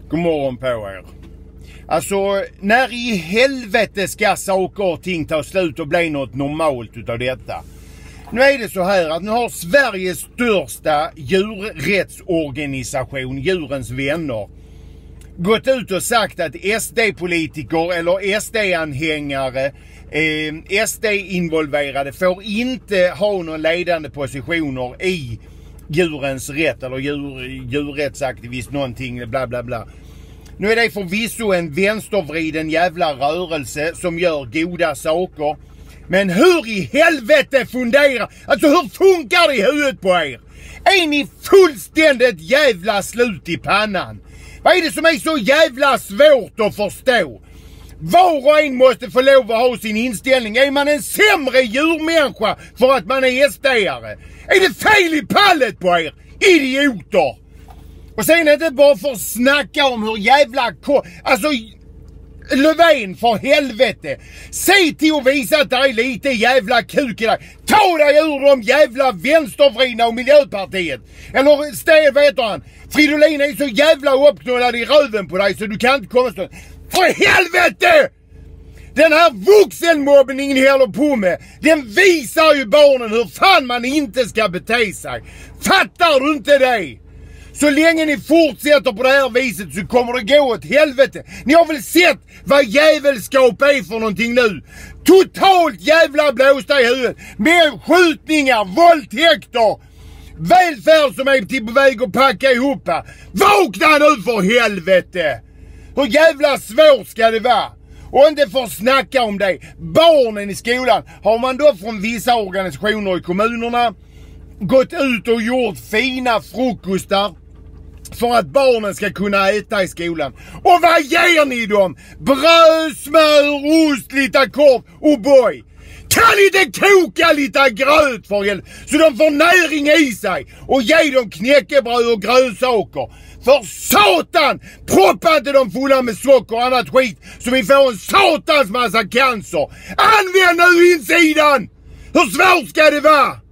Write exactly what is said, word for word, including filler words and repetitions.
God morgon på er. Alltså, när i helvete ska saker och ting ta slut och bli något normalt utav detta? Nu är det så här att nu har Sveriges största djurrättsorganisation, Djurens Vänner, gått ut och sagt att S D-politiker eller S D-anhängare, eh, S D-involverade får inte ha några ledande positioner i djurens rätt eller djur, djurrättsaktivist någonting bla bla bla. Nu är det förvisso en vänstervriden jävla rörelse som gör goda saker. Men hur i helvete funderar, alltså hur funkar det i huvudet på er? Är ni fullständigt jävla slut i pannan? Vad är det som är så jävla svårt att förstå? Var och en måste få lov att ha sin inställning. Är man en sämre djurmänniska för att man är S D-are? Är det fel i pallet på er? Idioter! Och sen är det bara för att snacka om hur jävla... Alltså, Löfven, för helvete. Se till att visa att det är lite jävla kuk i dig. Ta dig ur de jävla vänstervridna och Miljöpartiet. Eller Sted, vet han. Fridolin är så jävla uppknullad i röven på dig så du kan inte komma stå. För helvete! Den här vuxenmobbningen ni håller på med, den visar ju barnen hur fan man inte ska bete sig. Fattar du inte det? Så länge ni fortsätter på det här viset så kommer det gå åt helvete. Ni har väl sett vad jävelskap är för någonting nu? Totalt jävla blåsta i huvudet. Med skjutningar, våldtäkter, välfärd som är till på väg att packa ihop. Vakna nu för helvete! Hur jävla svårt ska det vara? Och inte få snacka om det. Barnen i skolan, har man då från vissa organisationer i kommunerna gått ut och gjort fina frukostar för att barnen ska kunna äta i skolan. Och vad ger ni dem? Bröd, smör, ost, lite korv och boy. Kan inte koka lite gröt för hjälp så de får näring i sig och ge dem knäckebröd och grönsaker. För satan, proppa inte de fulla med socker och annat skit så vi får en satans massa cancer. Använd nu insidan! Hur svårt ska det vara?